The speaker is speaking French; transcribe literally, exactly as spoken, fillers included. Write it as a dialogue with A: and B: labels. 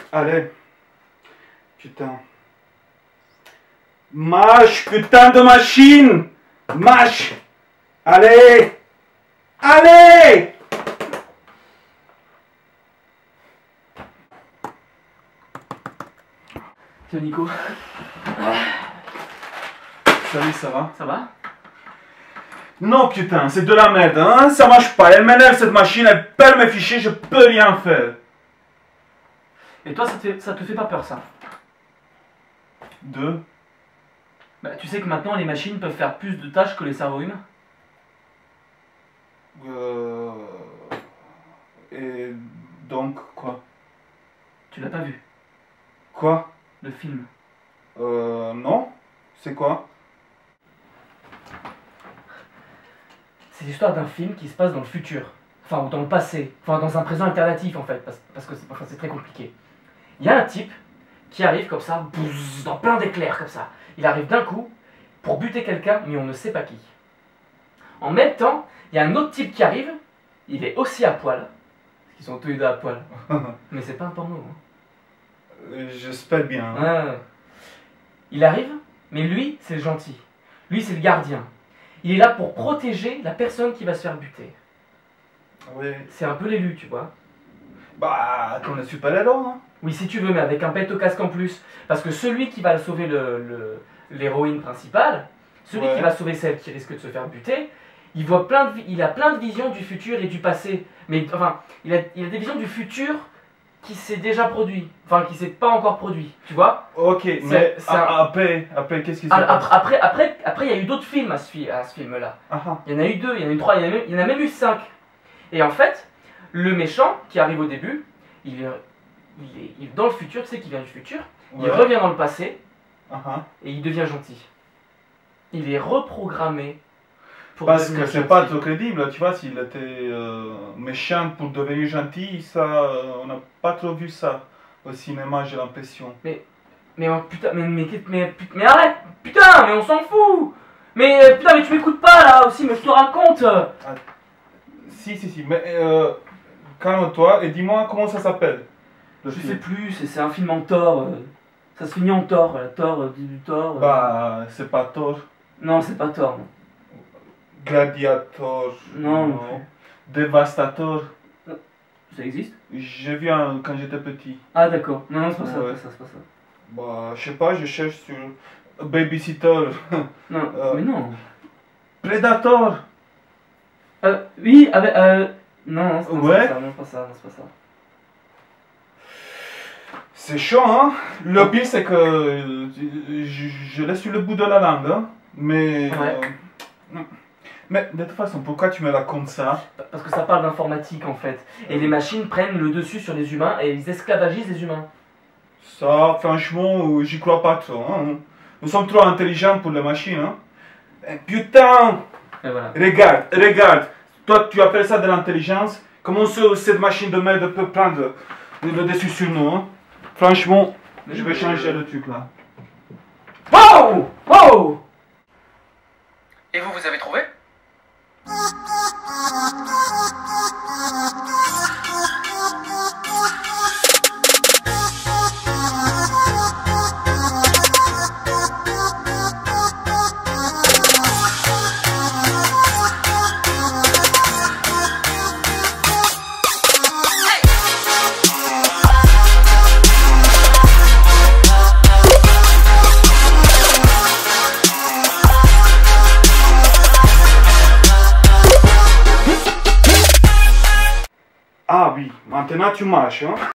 A: Allez. Putain. Marche, putain de machine. Marche. Allez. Allez.
B: Tiens Nico.
A: Salut, ça va?
B: Ça va?
A: Non putain, c'est de la merde, hein? Ça marche pas, elle m'énerve cette machine, elle perd mes fichiers, je peux rien faire.
B: Et toi, ça te fait, ça te fait pas peur, ça?
A: Deux.
B: Bah, tu sais que maintenant, les machines peuvent faire plus de tâches que les cerveaux humains?
A: Euh... Et donc, quoi?
B: Tu l'as pas vu,
A: Quoi?
B: le film?
A: Euh... Non? C'est quoi?
B: C'est l'histoire d'un film qui se passe dans le futur. Enfin, ou dans le passé. Enfin, dans un présent alternatif, en fait, parce, parce que c'est enfin, c'est très compliqué. Il y a un type qui arrive comme ça, bouzz, dans plein d'éclairs, comme ça. Il arrive d'un coup pour buter quelqu'un, mais on ne sait pas qui. En même temps, il y a un autre type qui arrive, il est aussi à poil. Parce qu'ils sont tous les deux à poil. Mais c'est pas un porno. Hein.
A: Euh, J'espère bien. Hein.
B: Ah. Il arrive, mais lui, c'est le gentil. Lui, c'est le gardien. Il est là pour protéger la personne qui va se faire buter.
A: Oui.
B: C'est un peu l'élu, tu vois.
A: Bah, qu'on ne suit pas les lois, hein.
B: Oui, si tu veux, mais avec un pet au casque en plus. Parce que celui qui va sauver le, le, l'héroïne principale, celui
A: Ouais.
B: qui va sauver celle qui risque de se faire buter, il, voit plein de, vi- il a plein de visions du futur et du passé. Mais enfin, il a, il a des visions du futur qui s'est déjà produit. Enfin, qui s'est pas encore produit, tu vois.
A: Ok, mais
B: c'est
A: a-
B: un-
A: après, après, qu'est-ce qui se
B: Ah,
A: passe?
B: Après, après, après, après, il y a eu d'autres films à ce, fi- à ce film-là.
A: Ah, ah.
B: Il y en a eu deux, il y en a eu trois, il y en a même, il y en a même eu cinq. Et en fait, le méchant qui arrive au début, il est, il est il- dans le futur, tu sais qu'il vient du futur, il
A: Ouais.
B: revient dans le passé
A: Ah, ah.
B: et il devient gentil. Il est reprogrammé pour
A: Parce
B: devenir
A: que c'est
B: gentil.
A: pas trop crédible, tu vois, s'il était euh, méchant pour devenir gentil, ça, euh, on n'a pas trop vu ça au cinéma, j'ai l'impression.
B: Mais oh, putain, mais, mais, mais, mais, mais arrête, putain, mais on s'en fout. Mais euh, putain, mais tu m'écoutes pas là aussi, mais je te raconte.
A: Si, si, si, mais euh, calme-toi et dis-moi comment ça s'appelle. le
B: Je
A: film.
B: sais plus, c'est c'est un film en Thor. euh, ça se finit en Thor, voilà, Thor, euh, du Thor. euh.
A: Bah, c'est pas Thor.
B: Non, c'est pas Thor. Non.
A: Gladiator.
B: Non, non plus.
A: Dévastator.
B: Ça existe?
A: J'ai vu un quand j'étais petit.
B: Ah d'accord, non, non, c'est pas ça,
A: Ouais.
B: c'est pas ça, c'est pas ça.
A: Bah, je sais pas, je cherche sur Babysitter.
B: Non,
A: Euh.
B: mais non.
A: Predator.
B: Euh, oui, avec, euh, non, non, c'est pas
A: Ouais.
B: ça, non, c'est pas ça, non, c'est pas ça.
A: C'est chaud, hein. Le pire, c'est que euh, je, je l'ai sur le bout de la langue, hein. Mais.
B: Ouais.
A: euh, mais de toute façon, pourquoi tu me racontes ça?
B: Parce que ça parle d'informatique en fait. Et les machines prennent le dessus sur les humains et ils esclavagisent les humains.
A: Ça, franchement, j'y crois pas trop, hein. Nous sommes trop intelligents pour les machines, hein. Eh, putain!
B: Et voilà.
A: Regarde, regarde. Toi, tu appelles ça de l'intelligence? Comment ce- cette machine de merde peut prendre le dessus sur nous, hein? Franchement, je vais changer le truc là.
B: Wow! Wow! Et vous, vous avez trouvé?
A: Ah oui, maintenant tu marches, hein?